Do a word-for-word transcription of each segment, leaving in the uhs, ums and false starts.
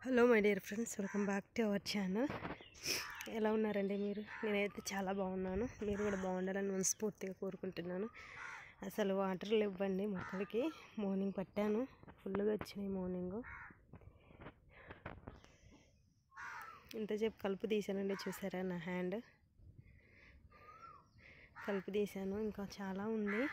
Hello my dear friends, welcome back to our channel. ఎలా ఉన్నారండి మీరు? నేనైతే చాలా బాగున్నాను. మీరు కూడా బాగుండాలని మనస్ఫూర్తిగా కోరుకుంటున్నాను. అసలు వాటర్ ఇవ్వండి మొక్కలకి. మార్నింగ్ పట్టాను, ఫుల్గా వచ్చినాయి మార్నింగ్. ఇంతసేపు కలుపు తీసానండి, చూసారా నా హ్యాండ్ కలుపు తీసాను. ఇంకా చాలా ఉంది,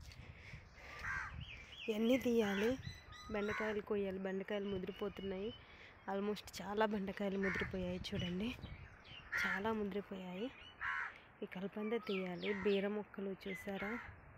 ఇవన్నీ తీయాలి. బెండకాయలు కొయ్యాలి, బెండకాయలు ముదిరిపోతున్నాయి. ఆల్మోస్ట్ చాలా బెండకాయలు ముదిరిపోయాయి, చూడండి చాలా ముదిరిపోయాయి. ఈ కలుపంతా తీయాలి. బీర మొక్కలు చూసారా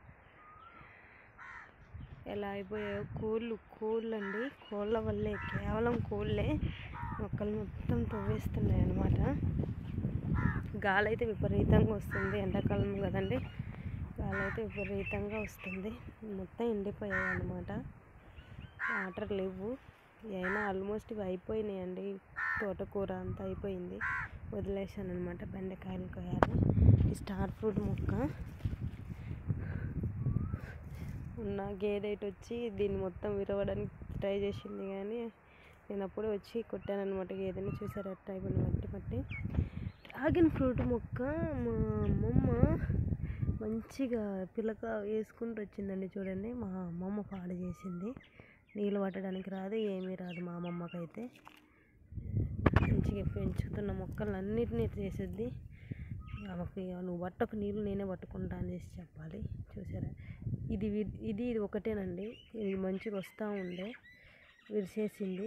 ఎలా అయిపోయాయో. కోళ్ళు కోళ్ళు అండి, కోళ్ళ వల్లే, కేవలం కోళ్ళే మొక్కలు మొత్తం తవ్వేస్తున్నాయి అన్నమాట. గాలి అయితే విపరీతంగా వస్తుంది, ఎండాకాలం కదండి. గాలి అయితే విపరీతంగా వస్తుంది. మొత్తం ఎండిపోయాయి అన్నమాట. వాటర్ లేవు. అయినా ఆల్మోస్ట్ ఇవి అయిపోయినాయండి. తోటకూర అంతా అయిపోయింది, వదిలేసాను అనమాట. బెండకాయలు కోయాలి. ఈ స్టార్ ఫ్రూట్ మొక్క ఉన్న గేదె ఇటు వచ్చి దీన్ని మొత్తం విరవడానికి ట్రై చేసింది, కానీ నేను అప్పుడే వచ్చి కొట్టాను అనమాట గేదెని. చూసారు ఎట్లా అయిపోయింది, మట్టి మట్టి. డ్రాగన్ ఫ్రూట్ మొక్క మా అమ్మమ్మ మంచిగా పిలక వేసుకుంటూ వచ్చిందండి, చూడండి. మా అమ్మమ్మ పాడు చేసింది. నీళ్ళు పట్టడానికి రాదు, ఏమీ రాదు మా అమ్మమ్మకైతే. మంచిగా పెంచుతున్న మొక్కలు అన్నిటినీ చేసేది. ఆమెకి నువ్వు పట్టకు నీళ్ళు, నేనే పట్టుకుంటా అనేసి చెప్పాలి. చూసారా, ఇది ఇది ఇది ఒకటేనండి. ఇది మంచిగా వస్తూ ఉండే, విరిసేసింది.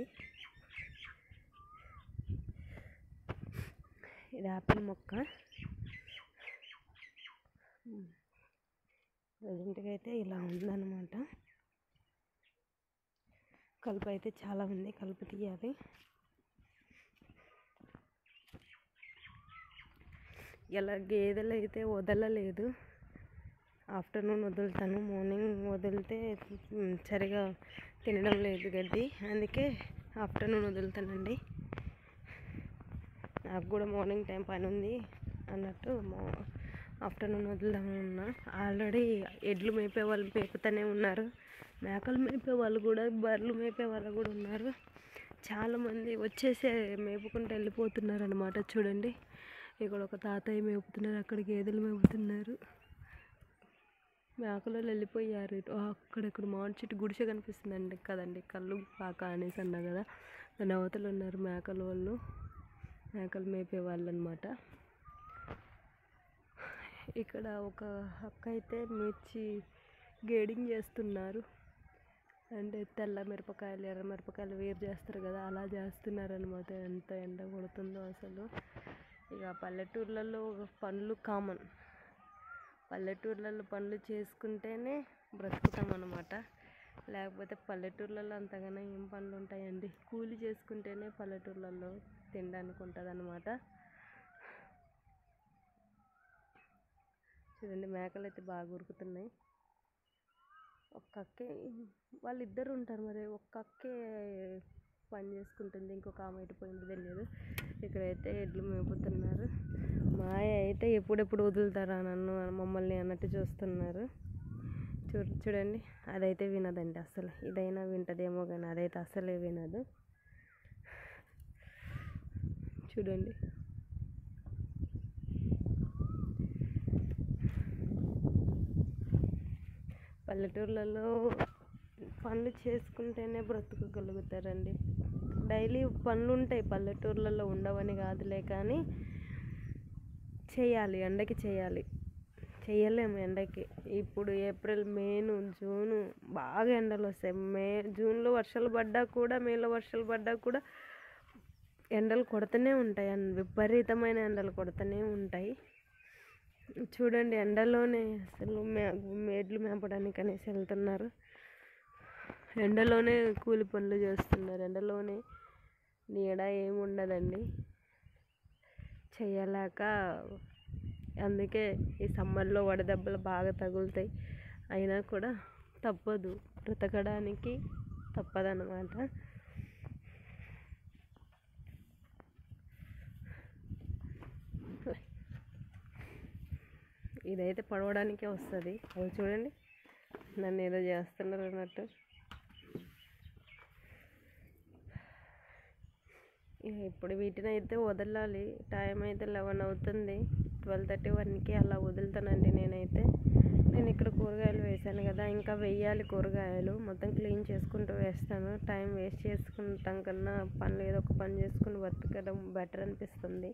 ఇది ఆపిల్ మొక్క. ప్రజెంట్గా అయితే ఇలా ఉందన్నమాట. కలుపు అయితే చాలా ఉంది, కలుపు తీయాలి. ఇలా గేదెలు అయితే వదలలేదు. ఆఫ్టర్నూన్ వదులుతాను, మార్నింగ్ వదిలితే సరిగా తినడం లేదు గడ్డి, అందుకే ఆఫ్టర్నూన్ వదులుతానండి. నాకు కూడా మార్నింగ్ టైం పని ఉంది అన్నట్టు ఆఫ్టర్నూన్ వదులుదామన్నా. ఆల్రెడీ ఎడ్లు మేపే వాళ్ళు మేపుతూనే ఉన్నారు, మేకలు మేపే వాళ్ళు కూడా, బర్రెలు మేపే వాళ్ళు కూడా ఉన్నారు. చాలామంది వచ్చేసే మేపుకుంటూ వెళ్ళిపోతున్నారు అనమాట. చూడండి, ఇక్కడ ఒక తాతయ్య మేపుతున్నారు, అక్కడ గేదెలు మేపుతున్నారు. మేకలు వెళ్ళిపోయారు. అక్కడక్కడ మామిడి చెట్టు గుడిసె కనిపిస్తుందండి కదండి, కళ్ళు పాక అనేసి అన్నా కదా. దాని అవతలు ఉన్నారు మేకల వాళ్ళు, మేకలు మేపే వాళ్ళు అనమాట. ఇక్కడ ఒక అక్క అయితే మిర్చి గేడింగ్ చేస్తున్నారు. అంటే తెల్ల మిరపకాయలు, ఎర్ర మిరపకాయలు వేరు చేస్తారు కదా, అలా చేస్తున్నారు అనమాట. ఎంత ఎండ కొడుతుందో అసలు. ఇక పల్లెటూర్లలో పనులు కామన్. పల్లెటూర్లలో పనులు చేసుకుంటేనే బ్రతుకుతాం అన్నమాట. లేకపోతే పల్లెటూర్లలో అంతగానో ఏం పనులు ఉంటాయండి. కూలి చేసుకుంటేనే పల్లెటూర్లలో తినడానికి ఉంటుంది అన్నమాట. చూడండి, మేకలు అయితే బాగా ఉరుకుతున్నాయి. ఒక్క అక్కే, వాళ్ళిద్దరు ఉంటారు మరి. ఒక్క అక్కే పని చేసుకుంటుంది, ఇంకొక ఆమె ఎటుపోయిందో తెలియదు. ఇక్కడైతే ఎడ్లు మేపుతున్నారు. మాయ అయితే ఎప్పుడెప్పుడు వదులుతారా నన్ను, మమ్మల్ని అన్నట్టు చూస్తున్నారు. చూ చూడండి అదైతే వినదండి అసలు. ఇదైనా వింటదేమో కానీ అదైతే అసలే వినదు. చూడండి, పల్లెటూర్లలో పనులు చేసుకుంటేనే బ్రతకగలుగుతారండి. డైలీ పనులు ఉంటాయి, పల్లెటూర్లలో ఉండవని కాదులే, కానీ చేయాలి, ఎండకి చేయాలి. చేయలేము ఎండకి. ఇప్పుడు ఏప్రిల్, మేను, జూను బాగా ఎండలు వస్తాయి. మే జూన్లో వర్షాలు పడ్డా కూడా, మేలో వర్షాలు పడ్డా కూడా ఎండలు కొడుతూనే ఉంటాయి. విపరీతమైన ఎండలు కొడుతూనే ఉంటాయి. చూడండి, ఎండలోనే అసలు మే మేడ్లు మేపడానికి అనేసి వెళ్తున్నారు. ఎండలోనే కూలి పనులు చేస్తున్నారు. ఎండలోనే నీడ ఏమి ఉండదండి, చేయలేక. అందుకే ఈ సమ్మర్లో వడదెబ్బలు బాగా తగులుతాయి. అయినా కూడా తప్పదు, బ్రతకడానికి తప్పదన్నమాట. ఇదైతే పడవడానికే వస్తుంది. అది చూడండి, నన్ను ఏదో చేస్తున్నారు అన్నట్టు. ఇప్పుడు వీటిని అయితే వదలాలి. టైం అయితే లెవెన్ అవుతుంది. ట్వెల్వ్ థర్టీ వన్కి అలా వదులుతానండి నేనైతే. నేను ఇక్కడ కూరగాయలు వేసాను కదా, ఇంకా వెయ్యాలి కూరగాయలు. మొత్తం క్లీన్ చేసుకుంటూ వేస్తాను. టైం వేస్ట్ చేసుకుంటాం కన్నా పనులు ఏదో ఒక పని చేసుకుని బతకడం బెటర్ అనిపిస్తుంది.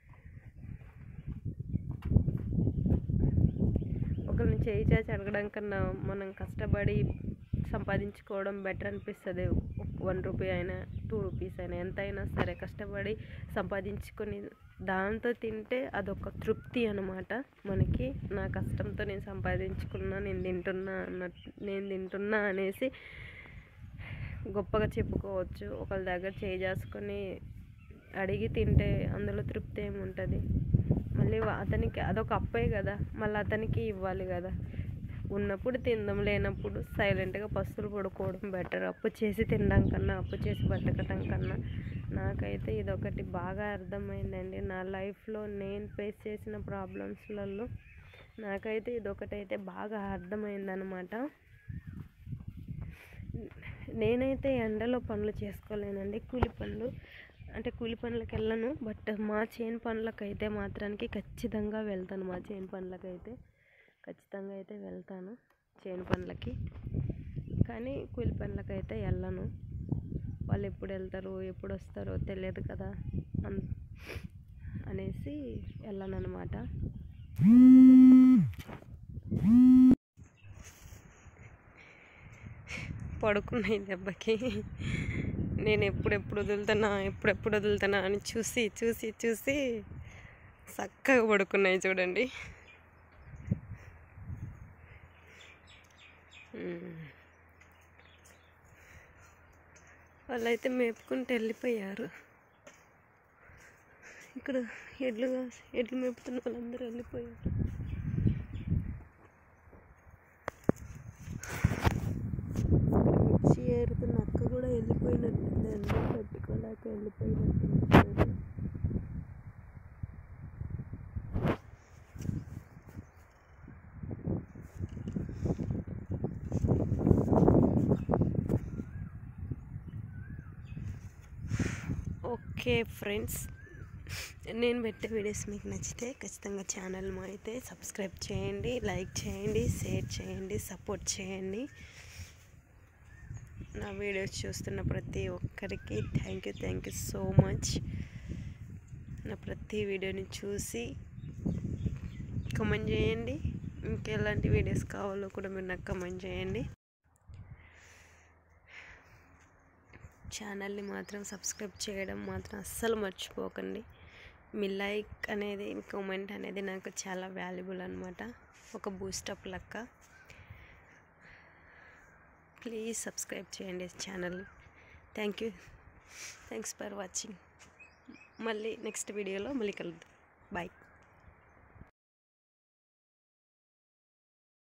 ఒకరిని చేయి చాచి అడగడం కన్నా మనం కష్టపడి సంపాదించుకోవడం బెటర్ అనిపిస్తుంది. వన్ రూపీ అయినా టూ రూపీస్ అయినా ఎంతైనా సరే కష్టపడి సంపాదించుకొని దాంతో తింటే అదొక తృప్తి అన్నమాట మనకి. నా కష్టంతో నేను సంపాదించుకున్నా, నేను తింటున్నా అన్నట్టు నేను తింటున్నా అనేసి గొప్పగా చెప్పుకోవచ్చు. ఒకళ్ళ దగ్గర చేయి చేసుకొని అడిగి తింటే అందులో తృప్తి ఏముంటుంది? మళ్ళీ అతనికి అదొక అప్పే కదా, మళ్ళీ అతనికి ఇవ్వాలి కదా. ఉన్నప్పుడు తిందాం, లేనప్పుడు సైలెంట్గా పస్తులు పడుకోవడం బెటర్. అప్పు చేసి తినడం కన్నా, అప్పు చేసి బతకడం కన్నా. నాకైతే ఇదొకటి బాగా అర్థమైందండి. నా లైఫ్లో నేను ఫేస్ చేసిన ప్రాబ్లమ్స్లలో నాకైతే ఇదొకటైతే బాగా అర్థమైందనమాట. నేనైతే ఎండలో పనులు చేసుకోలేనండి, కూలి పనులు. అంటే కూలి పనులకు వెళ్ళను, బట్ మా చేను పనులకైతే మాత్రానికి ఖచ్చితంగా వెళ్తాను. మా చేను పనులకైతే ఖచ్చితంగా అయితే వెళ్తాను చేను పనులకి. కానీ కూలి పనులకైతే వెళ్ళను. వాళ్ళు ఎప్పుడు వెళ్తారో ఎప్పుడు వస్తారో తెలియదు కదా అన్ అనేసి వెళ్ళను అనమాట. పడుకున్నాయి దెబ్బకి. నేను ఎప్పుడెప్పుడు వదులుతానా ఎప్పుడెప్పుడు వదులుతానా అని చూసి చూసి చూసి చక్కగా పడుకున్నాయి చూడండి. వాళ్ళైతే మేపుకుంటూ వెళ్ళిపోయారు. ఇక్కడ ఎడ్లు ఎడ్లు మేపుతున్న వాళ్ళందరూ వెళ్ళిపోయారు. మిర్చి ఏరుతున్న అక్క కూడా వెళ్ళిపోయినట్టుంది, అందరూ పట్టుకోలేక వెళ్ళిపోయినట్టుంది. ఓకే ఫ్రెండ్స్, నేను పెట్టే వీడియోస్ మీకు నచ్చితే ఖచ్చితంగా ఛానల్ అయితే సబ్స్క్రైబ్ చేయండి, లైక్ చేయండి, షేర్ చేయండి, సపోర్ట్ చేయండి. నా వీడియోస్ చూస్తున్న ప్రతి ఒక్కరికి thank you thank you so much. నా ప్రతి వీడియోని చూసి కమెంట్ చేయండి. ఇంకెలాంటి వీడియోస్ కావాలో కూడా మీరు నాకు కమెంట్ చేయండి. ఛానల్ని మాత్రం సబ్స్క్రైబ్ చేయడం మాత్రం అస్సలు మర్చిపోకండి. మీ లైక్ అనేది, మీ కామెంట్ అనేది నాకు చాలా వాల్యుబుల్ అనమాట, ఒక బూస్టప్ లెక్క. ప్లీజ్ సబ్స్క్రైబ్ చేయండి channel. Thank you thanks for watching. మళ్ళీ నెక్స్ట్ వీడియోలో మళ్ళీ కలుద్దాం. బాయ్.